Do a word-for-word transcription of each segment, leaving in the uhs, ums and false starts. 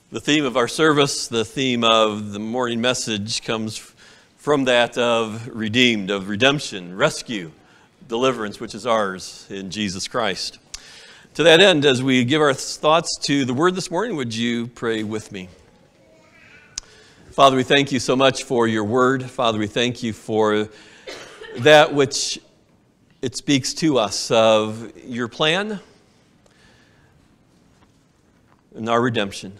The theme of our service, the theme of the morning message comes from that of redeemed, of redemption, rescue, deliverance, which is ours in Jesus Christ. To that end, as we give our thoughts to the Word this morning, would you pray with me? Father, we thank you so much for your Word. Father, we thank you for that which it speaks to us of your plan and our redemption.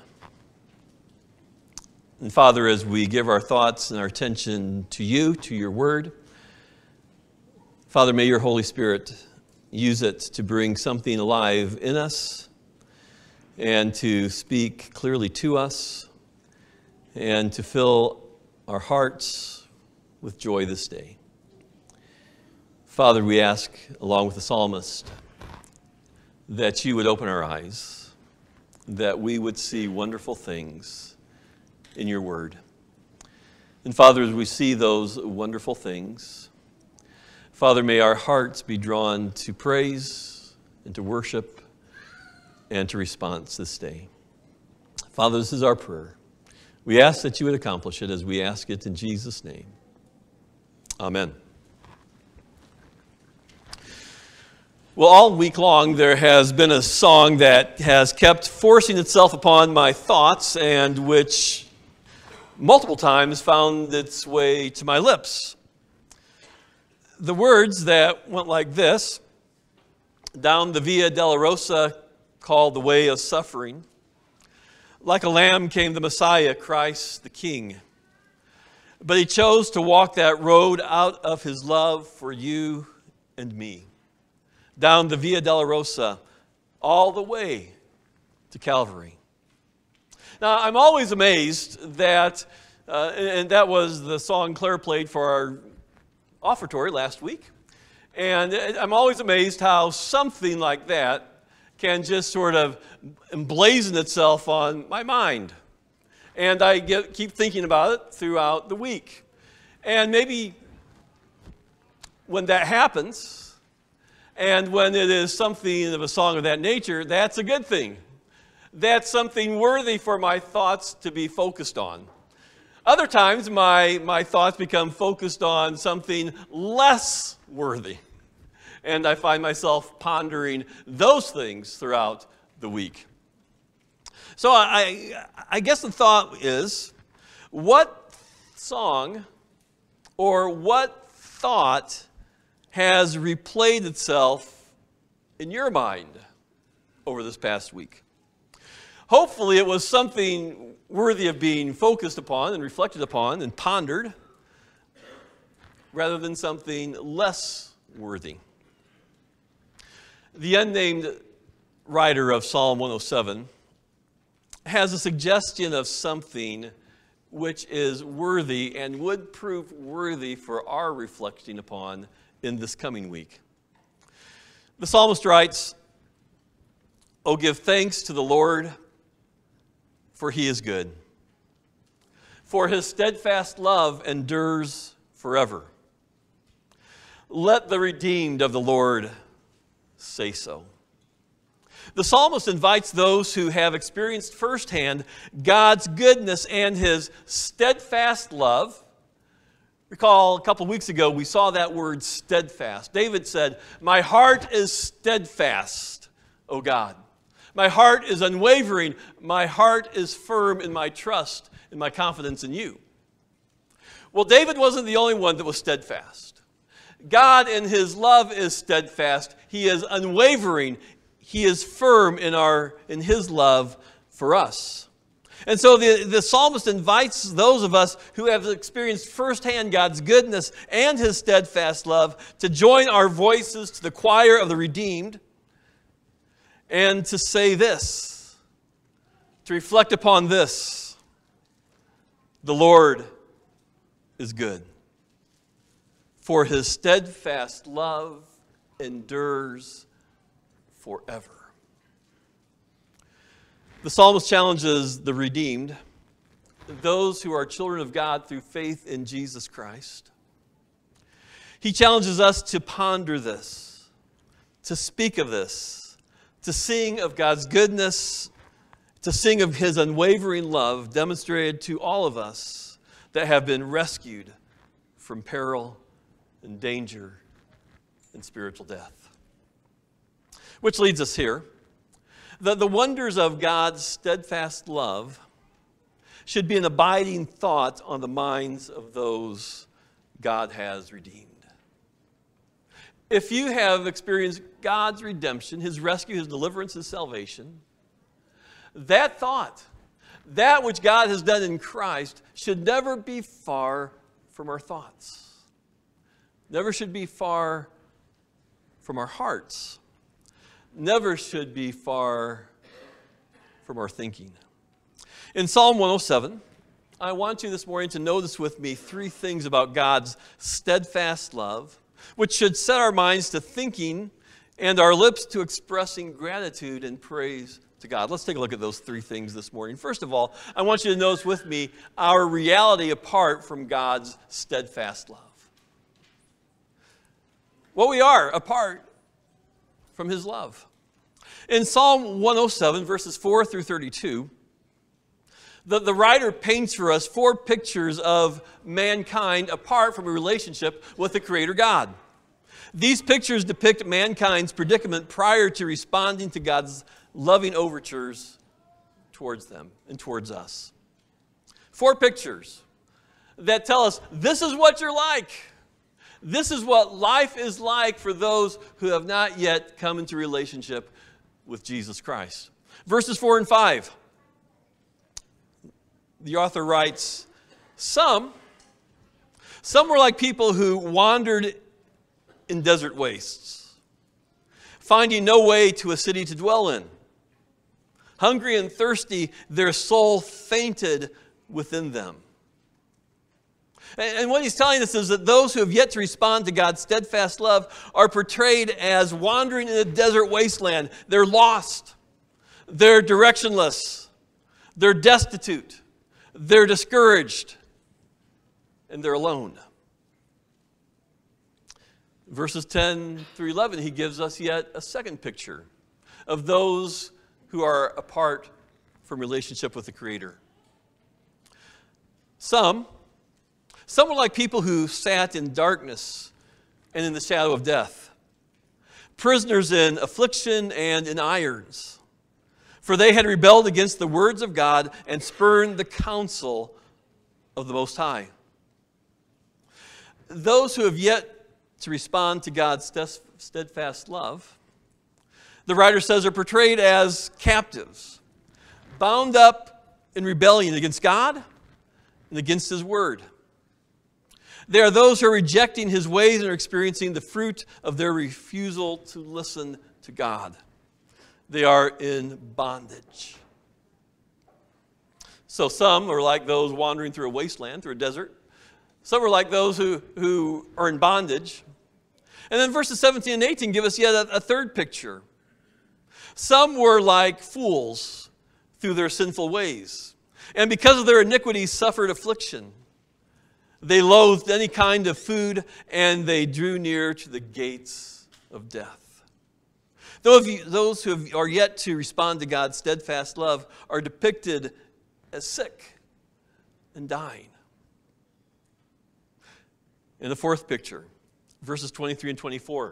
And Father, as we give our thoughts and our attention to you, to your word, Father, may your Holy Spirit use it to bring something alive in us and to speak clearly to us and to fill our hearts with joy this day. Father, we ask, along with the psalmist, that you would open our eyes, that we would see wonderful things in your word. And Father, as we see those wonderful things, Father, may our hearts be drawn to praise and to worship and to response this day. Father, this is our prayer. We ask that you would accomplish it as we ask it in Jesus' name. Amen. Well, all week long there has been a song that has kept forcing itself upon my thoughts and which multiple times found its way to my lips. The words that went like this: down the Via Dolorosa called the way of suffering, like a lamb came the Messiah, Christ the King. But he chose to walk that road out of his love for you and me. Down the Via Dolorosa, all the way to Calvary. Now, I'm always amazed that, uh, and that was the song Claire played for our offertory last week, and I'm always amazed how something like that can just sort of emblazon itself on my mind. And I get, keep thinking about it throughout the week. And maybe when that happens, and when it is something of a song of that nature, that's a good thing. That's something worthy for my thoughts to be focused on. Other times, my, my thoughts become focused on something less worthy. And I find myself pondering those things throughout the week. So I, I guess the thought is, what song or what thought has replayed itself in your mind over this past week? Hopefully it was something worthy of being focused upon and reflected upon and pondered, rather than something less worthy. The unnamed writer of Psalm one oh seven has a suggestion of something which is worthy and would prove worthy for our reflecting upon in this coming week. The psalmist writes, "Oh, give thanks to the Lord, for he is good. For his steadfast love endures forever. Let the redeemed of the Lord say so." The psalmist invites those who have experienced firsthand God's goodness and his steadfast love. Recall a couple of weeks ago we saw that word steadfast. David said, "My heart is steadfast, O God. My heart is unwavering. My heart is firm in my trust, in my confidence in you." Well, David wasn't the only one that was steadfast. God in his love is steadfast. He is unwavering. He is firm in, our, in his love for us. And so the, the psalmist invites those of us who have experienced firsthand God's goodness and his steadfast love to join our voices to the choir of the redeemed and to say this, to reflect upon this: the Lord is good, for his steadfast love endures forever. The psalmist challenges the redeemed, those who are children of God through faith in Jesus Christ. He challenges us to ponder this, to speak of this, to sing of God's goodness to sing of his unwavering love demonstrated to all of us that have been rescued from peril and danger and spiritual death. Which leads us here. The, the wonders of God's steadfast love should be an abiding thought on the minds of those God has redeemed. If you have experienced God's redemption, his rescue, his deliverance, his salvation, that thought, that which God has done in Christ, should never be far from our thoughts. Never should be far from our hearts. Never should be far from our thinking. In Psalm one oh seven, I want you this morning to notice with me three things about God's steadfast love, which should set our minds to thinking and our lips to expressing gratitude and praise to God. Let's take a look at those three things this morning. First of all, I want you to notice with me our reality apart from God's steadfast love. What we are apart from his love. In Psalm one oh seven, verses four through thirty-two, the, the writer paints for us four pictures of mankind apart from a relationship with the Creator God. These pictures depict mankind's predicament prior to responding to God's loving overtures towards them and towards us. Four pictures that tell us this is what you're like. This is what life is like for those who have not yet come into relationship with Jesus Christ. Verses four and five. The author writes, Some, some were like people who wandered in desert wastes, finding no way to a city to dwell in. Hungry and thirsty, their soul fainted within them. And what he's telling us is that those who have yet to respond to God's steadfast love are portrayed as wandering in a desert wasteland. They're lost. They're directionless. They're destitute. They're discouraged. And they're alone. Verses ten through eleven, he gives us yet a second picture of those who are apart from relationship with the Creator. Some, some were like people who sat in darkness and in the shadow of death, prisoners in affliction and in irons, for they had rebelled against the words of God and spurned the counsel of the Most High. Those who have yet to respond to God's steadfast love, the writer says, are portrayed as captives, bound up in rebellion against God and against his word. They are those who are rejecting his ways and are experiencing the fruit of their refusal to listen to God. They are in bondage. So some are like those wandering through a wasteland, through a desert. Some are like those who, who are in bondage. And then verses seventeen and eighteen give us yet a, a third picture. Some were like fools through their sinful ways, and because of their iniquities suffered affliction. They loathed any kind of food, and they drew near to the gates of death. Those who are yet to respond to God's steadfast love are depicted as sick and dying. In the fourth picture, verses twenty-three and twenty-four.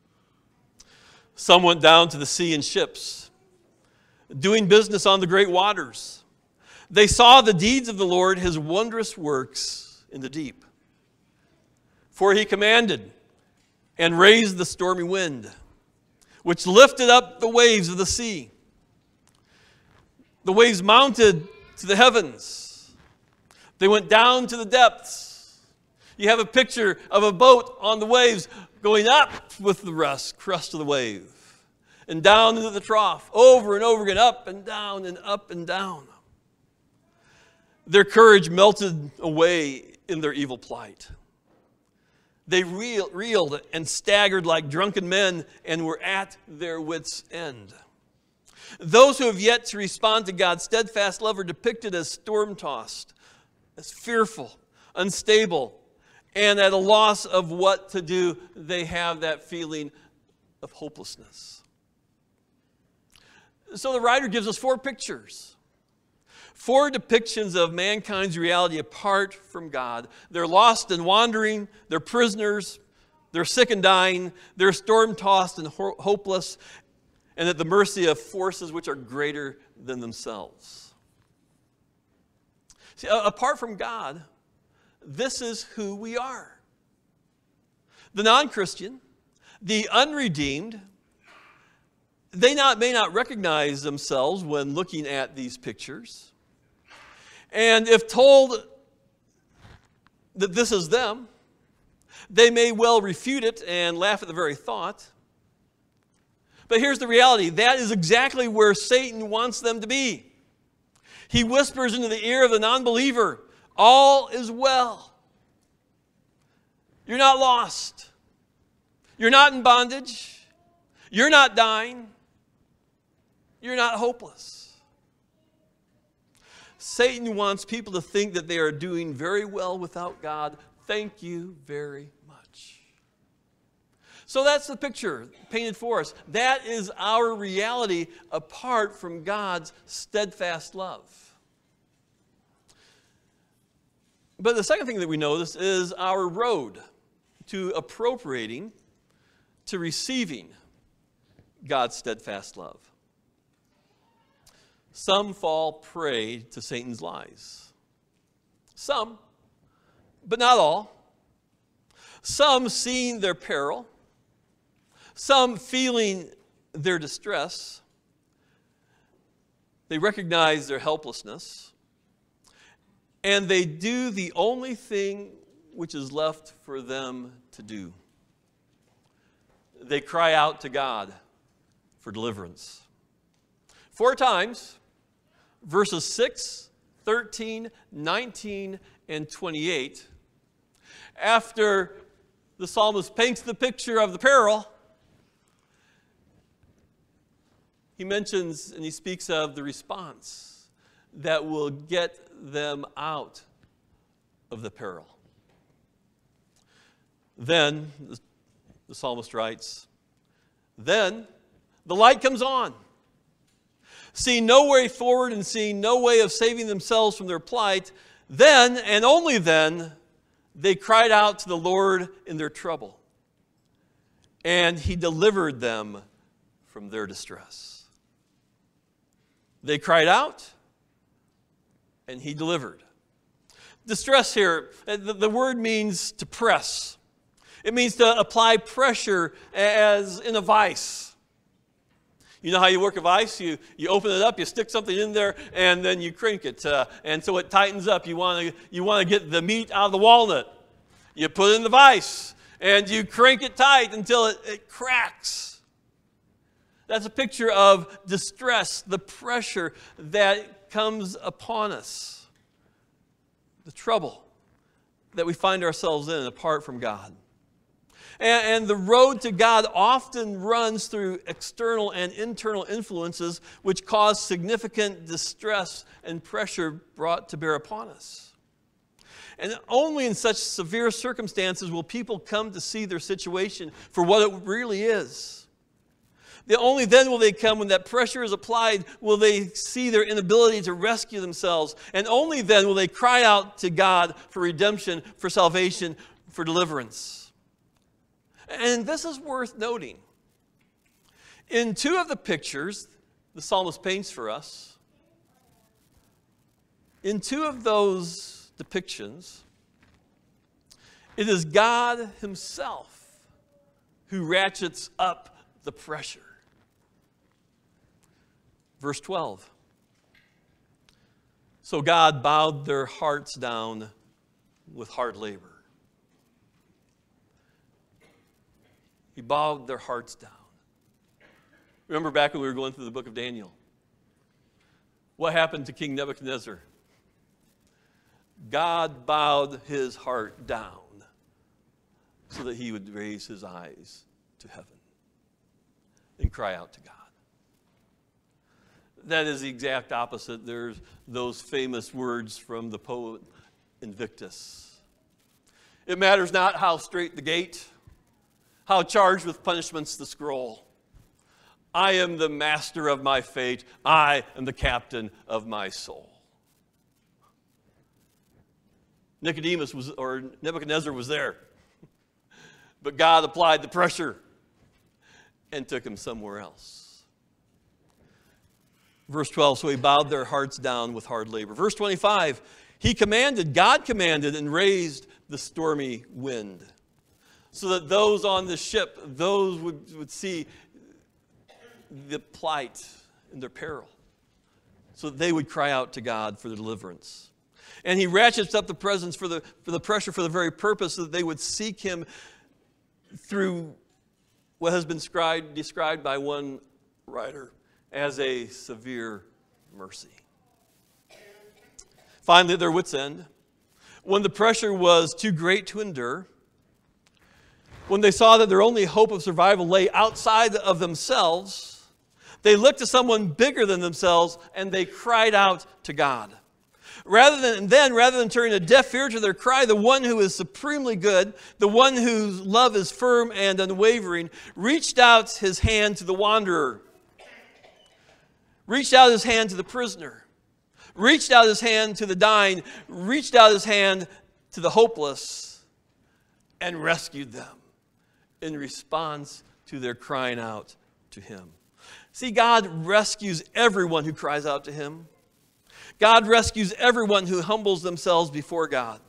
Some went down to the sea in ships, doing business on the great waters. They saw the deeds of the Lord, his wondrous works in the deep. For he commanded and raised the stormy wind, which lifted up the waves of the sea. The waves mounted to the heavens. They went down to the depths. You have a picture of a boat on the waves going up with the rest, crest of the wave, and down into the trough, over and over again, up and down and up and down. Their courage melted away in their evil plight. They reel, reeled and staggered like drunken men and were at their wits' end. Those who have yet to respond to God's steadfast love are depicted as storm-tossed, as fearful, unstable, and at a loss of what to do. They have that feeling of hopelessness. So the writer gives us four pictures. Four depictions of mankind's reality apart from God. They're lost and wandering. They're prisoners. They're sick and dying. They're storm-tossed and ho- hopeless, and at the mercy of forces which are greater than themselves. See, apart from God, this is who we are. The non-Christian, the unredeemed, they not, may not recognize themselves when looking at these pictures. And if told that this is them, they may well refute it and laugh at the very thought. But here's the reality. That is exactly where Satan wants them to be. He whispers into the ear of the non-believer, all is well. You're not lost. You're not in bondage. You're not dying. You're not hopeless. Satan wants people to think that they are doing very well without God. Thank you very much. So that's the picture painted for us. That is our reality apart from God's steadfast love. But the second thing that we notice is our road to appropriating, to receiving God's steadfast love. Some fall prey to Satan's lies. Some, but not all. Some seeing their peril. Some feeling their distress. They recognize their helplessness. And they do the only thing which is left for them to do. They cry out to God for deliverance. Four times, verses six, thirteen, nineteen, and twenty-eight, after the psalmist paints the picture of the peril, he mentions and he speaks of the response that will get them out of the peril. Then, the psalmist writes, then the light comes on. Seeing no way forward and seeing no way of saving themselves from their plight, then and only then they cried out to the Lord in their trouble. And he delivered them from their distress. They cried out, and he delivered. Distress here, the, the word means to press. It means to apply pressure as in a vise. You know how you work a vise? You, you open it up, you stick something in there, and then you crank it. Uh, and so it tightens up. You want to you want to get the meat out of the walnut. You put it in the vise, and you crank it tight until it, it cracks. That's a picture of distress, the pressure that comes upon us. The trouble that we find ourselves in apart from God. And, and the road to God often runs through external and internal influences which cause significant distress and pressure brought to bear upon us. And only in such severe circumstances will people come to see their situation for what it really is. The only then will they come when that pressure is applied, will they see their inability to rescue themselves. And only then will they cry out to God for redemption, for salvation, for deliverance. And this is worth noting. In two of the pictures the psalmist paints for us, in two of those depictions, it is God himself who ratchets up the pressure. Verse twelve. So God bowed their hearts down with hard labor. He bowed their hearts down. Remember back when we were going through the book of Daniel? What happened to King Nebuchadnezzar? God bowed his heart down so that he would raise his eyes to heaven and cry out to God. That is the exact opposite. There's those famous words from the poet Invictus. It matters not how straight the gate, how charged with punishments the scroll. I am the master of my fate. I am the captain of my soul. Nicodemus was, or Nebuchadnezzar was there. But God applied the pressure and took him somewhere else. Verse twelve, so he bowed their hearts down with hard labor. Verse twenty-five, he commanded, God commanded and raised the stormy wind, so that those on the ship, those would, would see the plight and their peril, so that they would cry out to God for the deliverance. And he ratchets up the presence for the, for the pressure for the very purpose that they would seek him through what has been described, described by one writer as a severe mercy. Finally, at their wits' end, when the pressure was too great to endure, when they saw that their only hope of survival lay outside of themselves, they looked to someone bigger than themselves and they cried out to God. Rather than then, rather than turning a deaf ear to their cry, the one who is supremely good, the one whose love is firm and unwavering, reached out his hand to the wanderer, reached out his hand to the prisoner, reached out his hand to the dying, reached out his hand to the hopeless, and rescued them in response to their crying out to him. See, God rescues everyone who cries out to him. God rescues everyone who humbles themselves before God.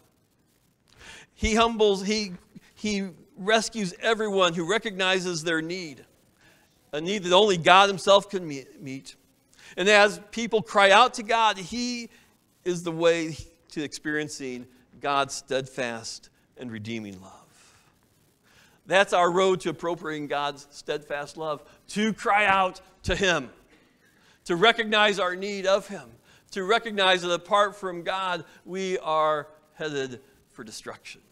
He humbles, he, he rescues everyone who recognizes their need, a need that only God himself can meet. And as people cry out to God, he is the way to experiencing God's steadfast and redeeming love. That's our road to appropriating God's steadfast love, to cry out to him, to recognize our need of him, to recognize that apart from God, we are headed for destruction.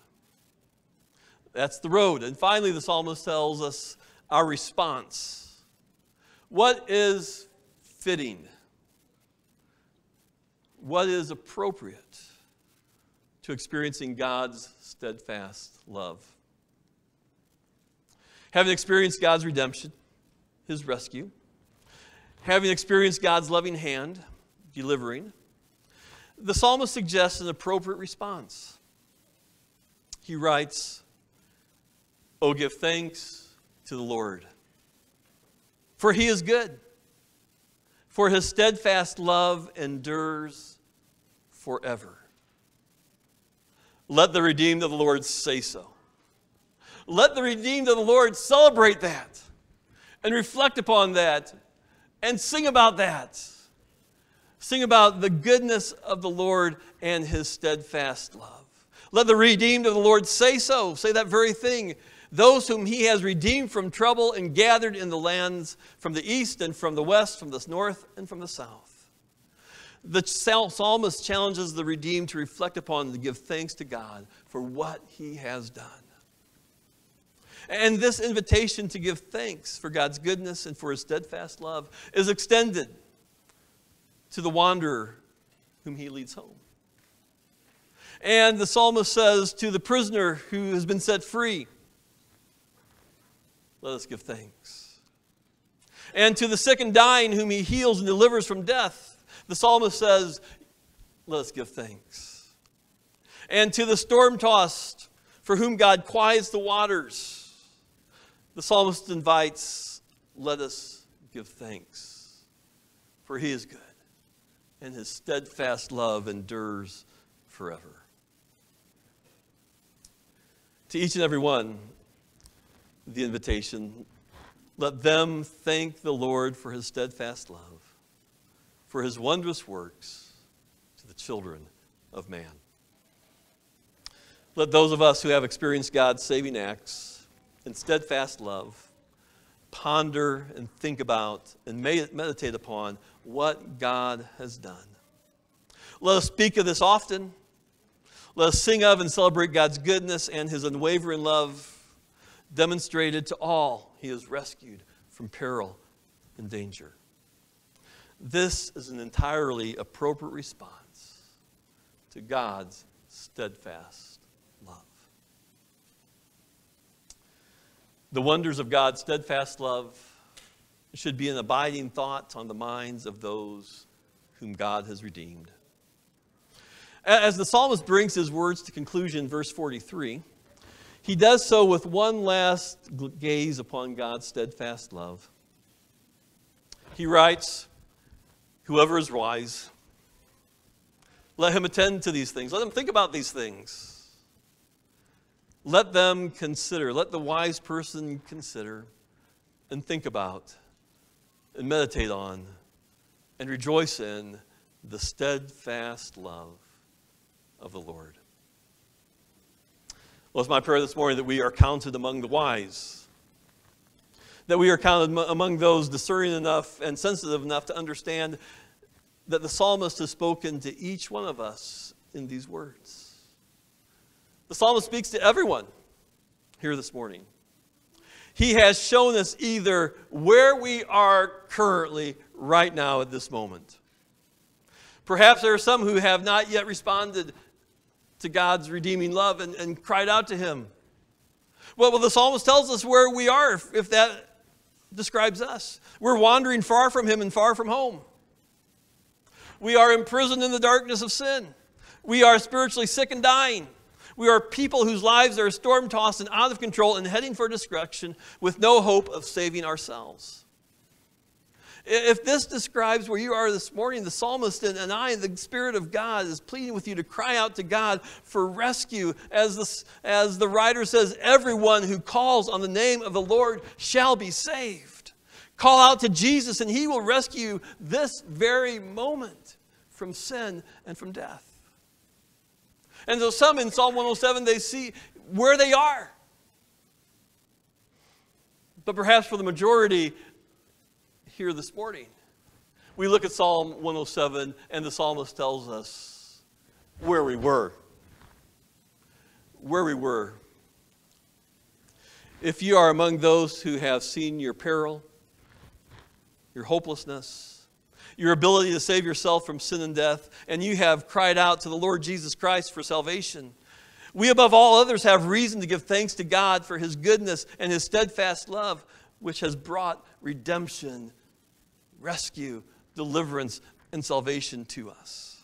That's the road. And finally, the psalmist tells us our response. What is fitting? What is appropriate to experiencing God's steadfast love? Having experienced God's redemption, his rescue, having experienced God's loving hand, delivering, the psalmist suggests an appropriate response. He writes, "Oh, give thanks to the Lord, for he is good, for his steadfast love endures forever. Let the redeemed of the Lord say so." Let the redeemed of the Lord celebrate that and reflect upon that and sing about that. Sing about the goodness of the Lord and his steadfast love. Let the redeemed of the Lord say so. Say that very thing. Those whom he has redeemed from trouble and gathered in the lands from the east and from the west, from the north and from the south. The psalmist challenges the redeemed to reflect upon and to give thanks to God for what he has done. And this invitation to give thanks for God's goodness and for his steadfast love is extended to the wanderer whom he leads home. And the psalmist says to the prisoner who has been set free, let us give thanks. And to the sick and dying whom he heals and delivers from death, the psalmist says, let us give thanks. And to the storm-tossed for whom God quiets the waters, the psalmist invites, let us give thanks, for he is good, and his steadfast love endures forever. To each and every one, the invitation, let them thank the Lord for his steadfast love, for his wondrous works to the children of man. Let those of us who have experienced God's saving acts and steadfast love ponder and think about and meditate upon what God has done. Let us speak of this often. Let us sing of and celebrate God's goodness and his unwavering love demonstrated to all he has rescued from peril and danger. This is an entirely appropriate response to God's steadfast love. The wonders of God's steadfast love should be an abiding thought on the minds of those whom God has redeemed. As the psalmist brings his words to conclusion, verse forty-three, he does so with one last gaze upon God's steadfast love. He writes, "Whoever is wise, let him attend to these things. Let him think about these things. Let them consider, let the wise person consider and think about and meditate on and rejoice in the steadfast love of the Lord." Well, it's my prayer this morning that we are counted among the wise, that we are counted among those discerning enough and sensitive enough to understand that the psalmist has spoken to each one of us in these words. The psalmist speaks to everyone here this morning. He has shown us either where we are currently right now at this moment. Perhaps there are some who have not yet responded to God's redeeming love and, and cried out to him. Well, well, the psalmist tells us where we are, if, if that describes us. We're wandering far from him and far from home. We are imprisoned in the darkness of sin. We are spiritually sick and dying. We are people whose lives are storm-tossed and out of control and heading for destruction with no hope of saving ourselves. If this describes where you are this morning, the psalmist and I, the Spirit of God, is pleading with you to cry out to God for rescue. As the, as the writer says, everyone who calls on the name of the Lord shall be saved. Call out to Jesus and he will rescue you this very moment from sin and from death. And so some in Psalm one oh seven, they see where they are. But perhaps for the majority here this morning, we look at Psalm one oh seven and the psalmist tells us where we were. Where we were. If you are among those who have seen your peril, your hopelessness, your ability to save yourself from sin and death, and you have cried out to the Lord Jesus Christ for salvation, we above all others have reason to give thanks to God for his goodness and his steadfast love, which has brought redemption, rescue, deliverance, and salvation to us.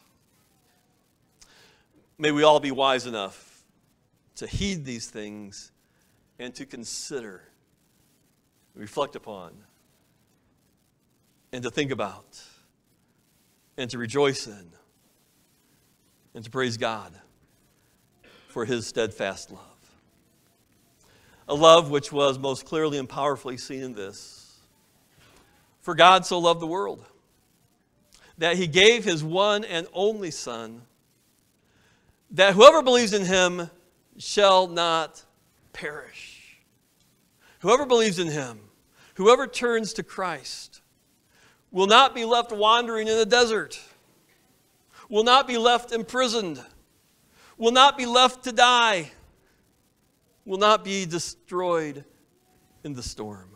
May we all be wise enough to heed these things and to consider, reflect upon, and to think about, and to rejoice in, and to praise God for his steadfast love. A love which was most clearly and powerfully seen in this. For God so loved the world that he gave his one and only Son, that whoever believes in him shall not perish. Whoever believes in him, whoever turns to Christ, will not be left wandering in the desert, will not be left imprisoned, will not be left to die, will not be destroyed in the storm,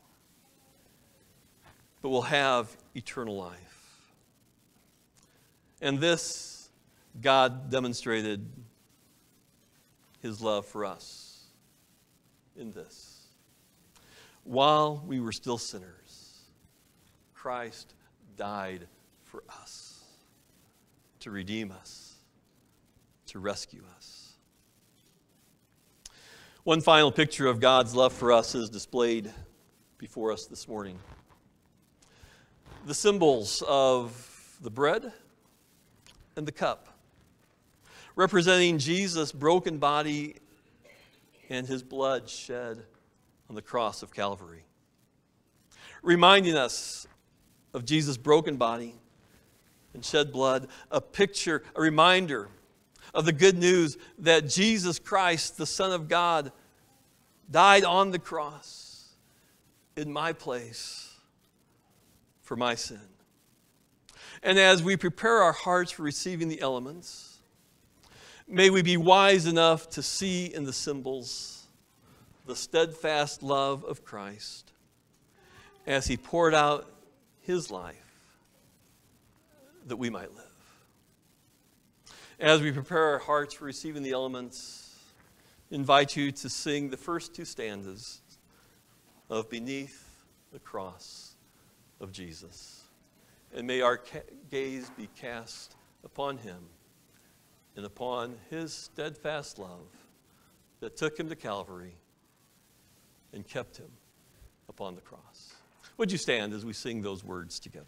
but will have eternal life. And this, God demonstrated his love for us in this. While we were still sinners, Christ died for us, to redeem us, to rescue us. One final picture of God's love for us is displayed before us this morning. The symbols of the bread and the cup, representing Jesus' broken body and his blood shed on the cross of Calvary. Reminding us of Jesus' broken body and shed blood, a picture, a reminder of the good news that Jesus Christ, the Son of God, died on the cross in my place for my sin. And as we prepare our hearts for receiving the elements, may we be wise enough to see in the symbols the steadfast love of Christ as he poured out his life that we might live. As we prepare our hearts for receiving the elements, I invite you to sing the first two stanzas of Beneath the Cross of Jesus. And may our ca- gaze be cast upon him and upon his steadfast love that took him to Calvary and kept him upon the cross. Would you stand as we sing those words together?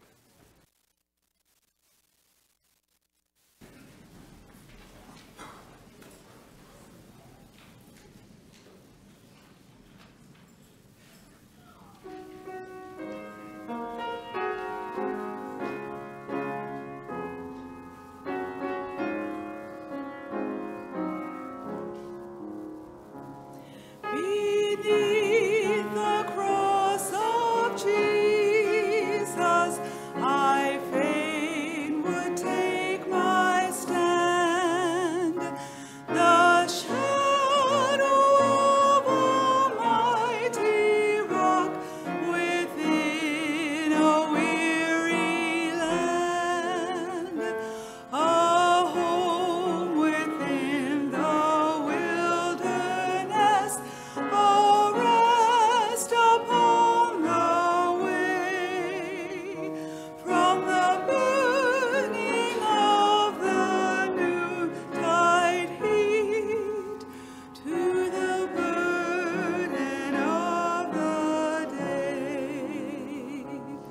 Beneath the cross of Jesus, I fain would take my stand. The shadow of a mighty rock within a weary land, a home within the wilderness, a rest upon the way. From the burning of the noontide heat to the burden of the day,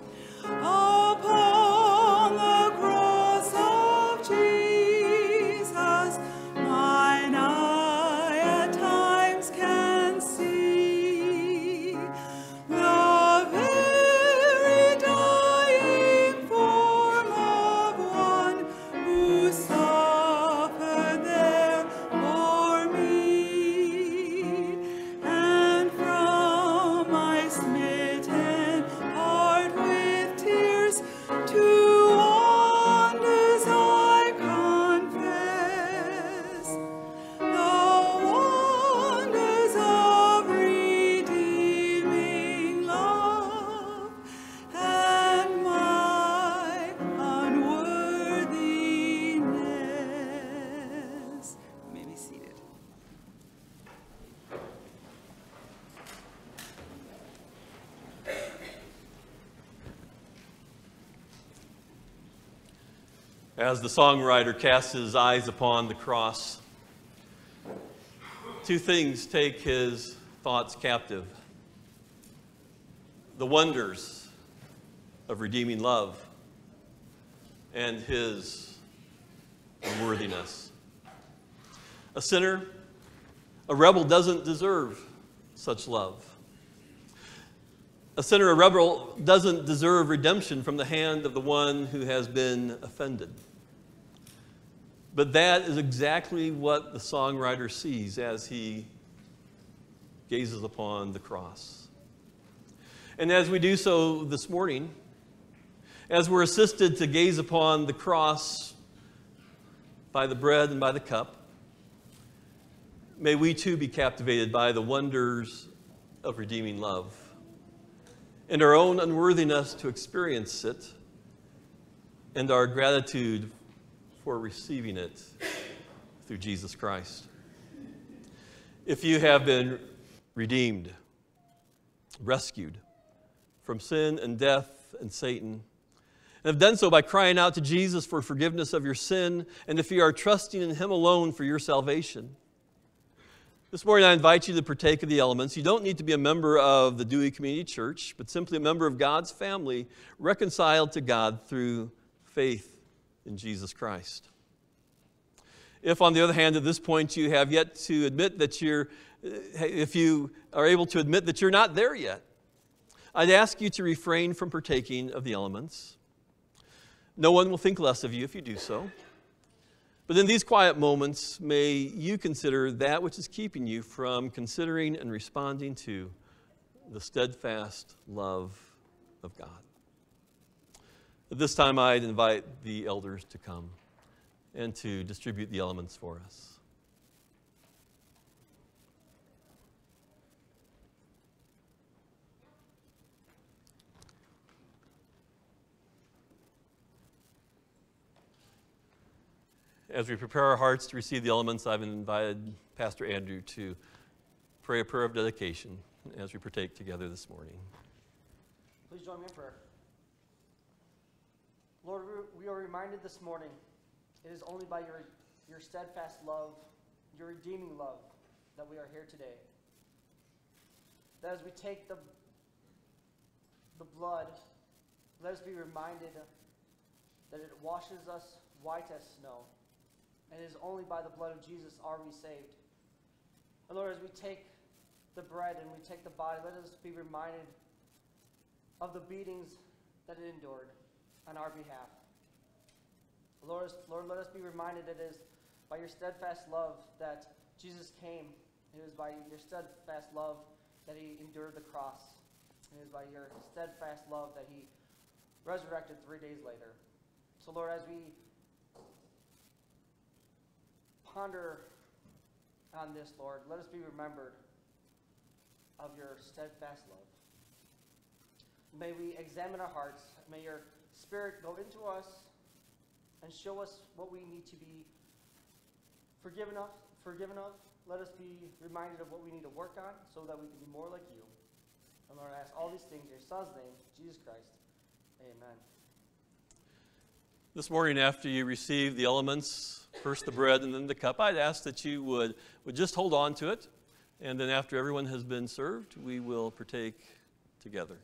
upon the cross of Jesus, mine eye at times can see the very dying form of one who suffered there for me. And from my smitten heart with tears to wonders I confess, the wonders of redeeming love and my unworthiness. You may be seated. As the songwriter casts his eyes upon the cross, two things take his thoughts captive: the wonders of redeeming love and his unworthiness. A sinner, a rebel, doesn't deserve such love. A sinner, a rebel, doesn't deserve redemption from the hand of the one who has been offended. But that is exactly what the songwriter sees as he gazes upon the cross. And as we do so this morning, as we're assisted to gaze upon the cross by the bread and by the cup, may we too be captivated by the wonders of redeeming love and our own unworthiness to experience it, and our gratitude for receiving it through Jesus Christ. If you have been redeemed, rescued from sin and death and Satan, and have done so by crying out to Jesus for forgiveness of your sin, and if you are trusting in him alone for your salvation, this morning I invite you to partake of the elements. You don't need to be a member of the Dewey Community Church, but simply a member of God's family, reconciled to God through faith in Jesus Christ. If, on the other hand, at this point you have yet to admit that you're, if you are able to admit that you're not there yet, I'd ask you to refrain from partaking of the elements. No one will think less of you if you do so. But in these quiet moments, may you consider that which is keeping you from considering and responding to the steadfast love of God. At this time, I'd invite the elders to come and to distribute the elements for us. As we prepare our hearts to receive the elements, I've invited Pastor Andrew to pray a prayer of dedication as we partake together this morning. Please join me in prayer. Lord, we are reminded this morning, it is only by your, your steadfast love, your redeeming love, that we are here today. That as we take the, the blood, let us be reminded that it washes us white as snow. And it is only by the blood of Jesus are we saved. And Lord, as we take the bread and we take the body, let us be reminded of the beatings that it endured on our behalf. Lord, Lord, let us be reminded it is by your steadfast love that Jesus came. It is by your steadfast love that he endured the cross. It is by your steadfast love that he resurrected three days later. So Lord, as we ponder on this, Lord, let us be remembered of your steadfast love. May we examine our hearts. May your Spirit go into us and show us what we need to be forgiven of. Forgiven of. Let us be reminded of what we need to work on so that we can be more like you. And Lord, I ask all these things in your Son's name, Jesus Christ. Amen. This morning, after you receive the elements, first the bread and then the cup, I'd ask that you would, would just hold on to it. And then after everyone has been served, we will partake together.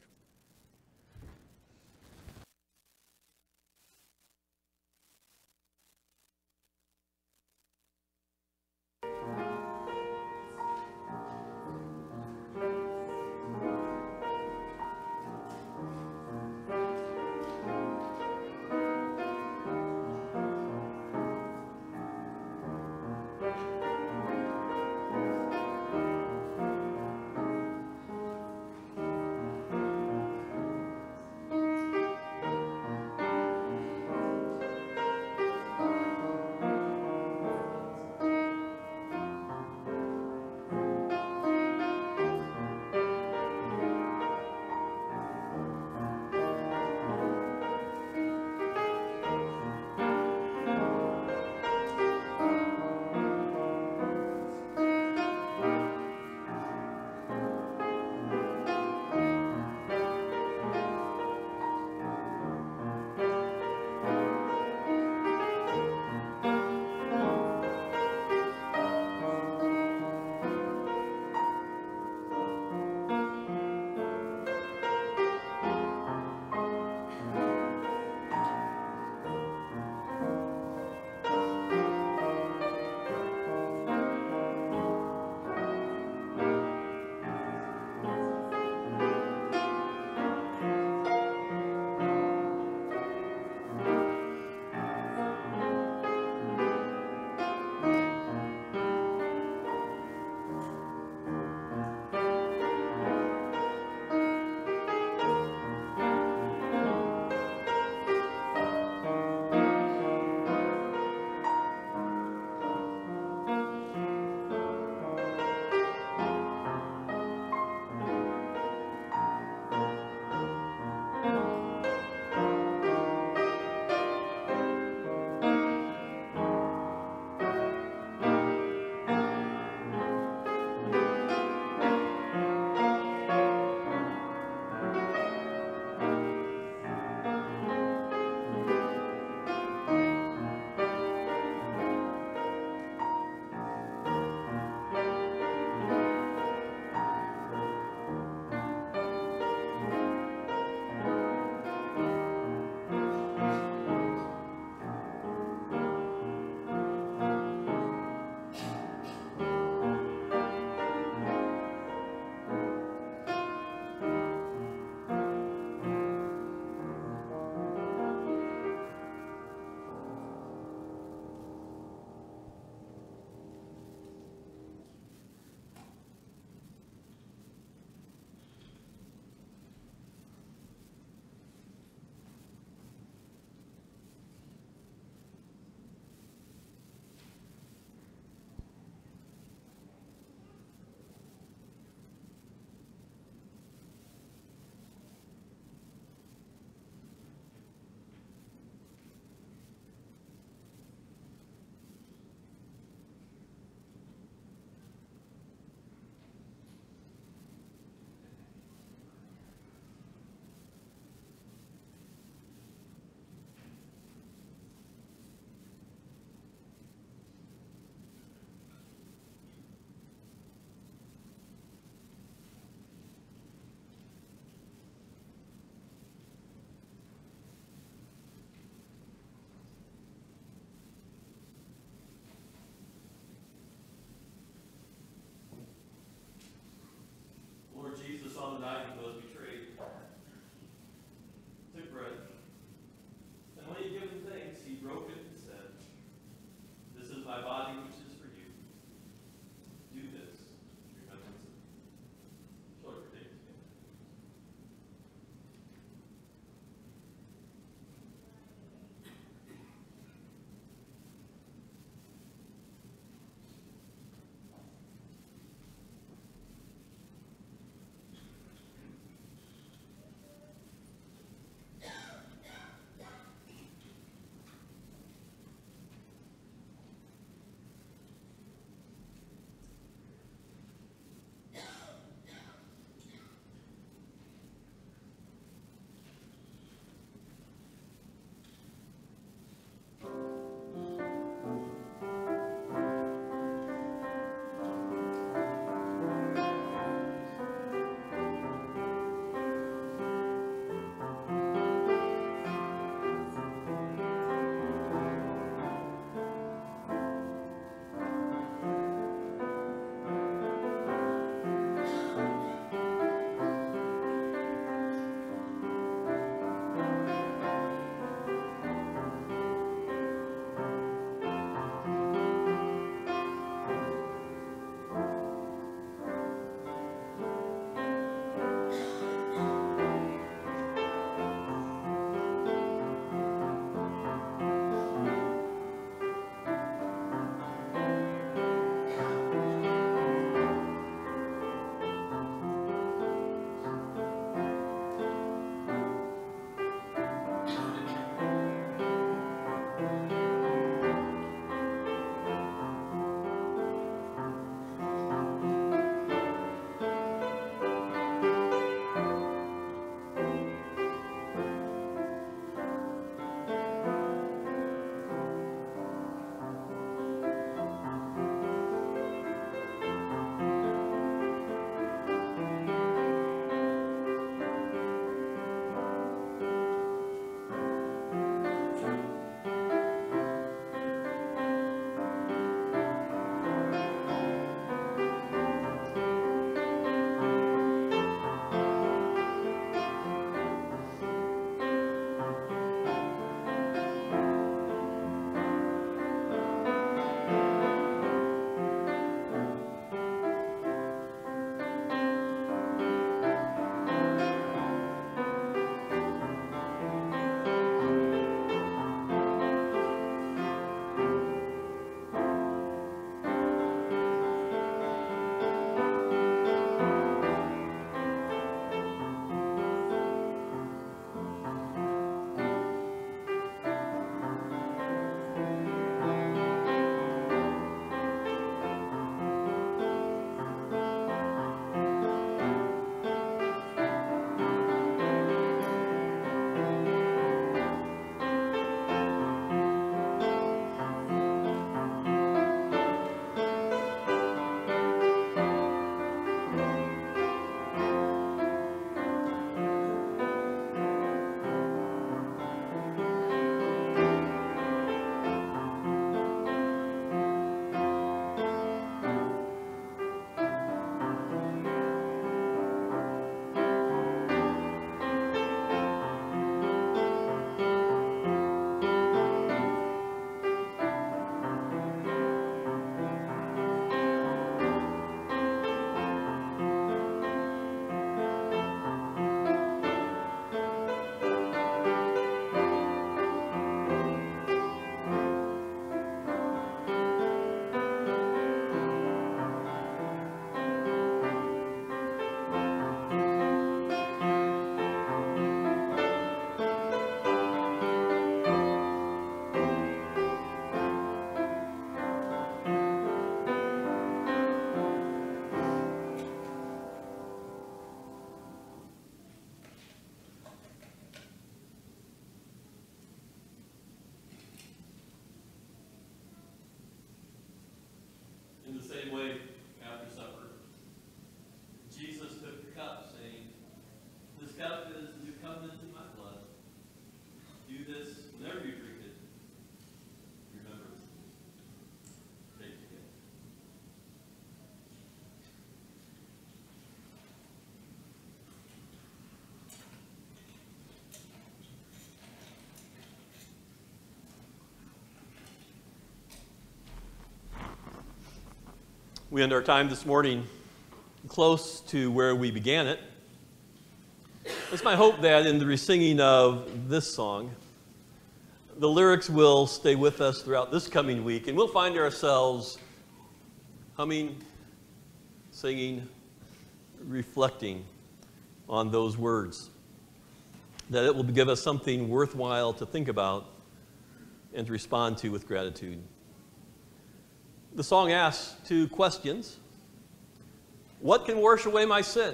We end our time this morning close to where we began it. It's my hope that in the resinging of this song, the lyrics will stay with us throughout this coming week, and we'll find ourselves humming, singing, reflecting on those words, that it will give us something worthwhile to think about and to respond to with gratitude. The song asks two questions. What can wash away my sin?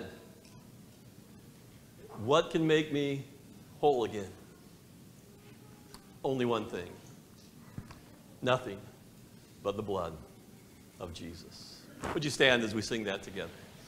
What can make me whole again? Only one thing. Nothing but the blood of Jesus. Would you stand as we sing that together?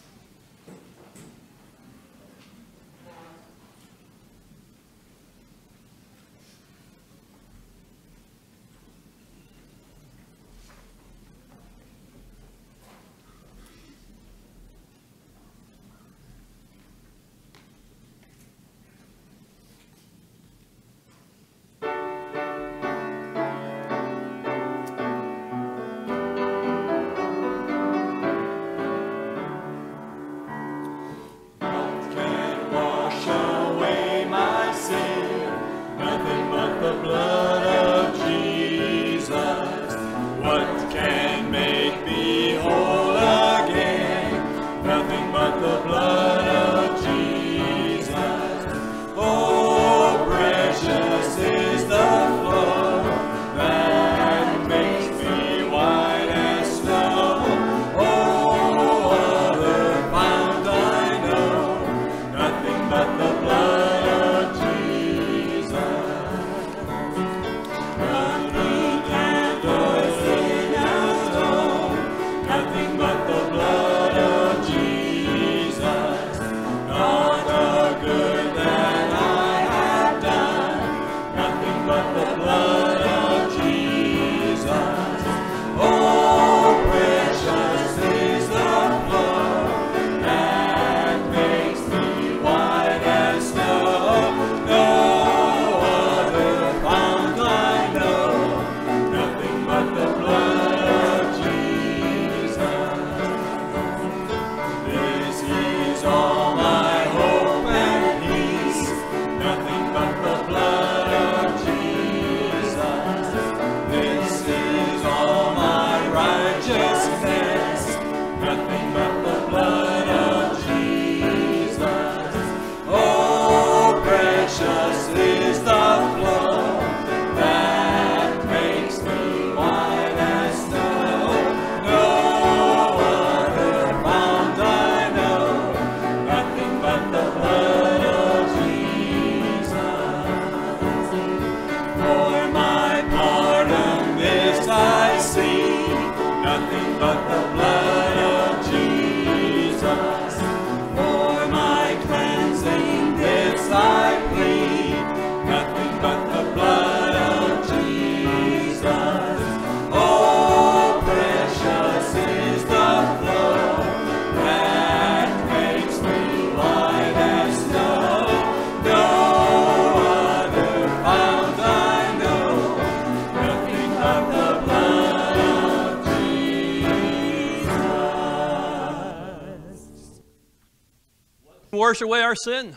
Wash away our sin.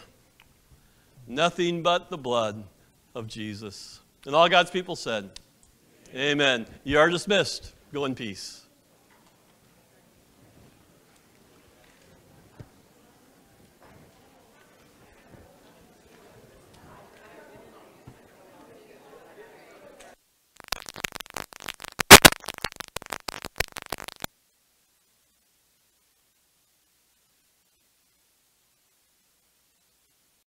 Nothing but the blood of Jesus. And all God's people said, amen. You are dismissed. Go in peace.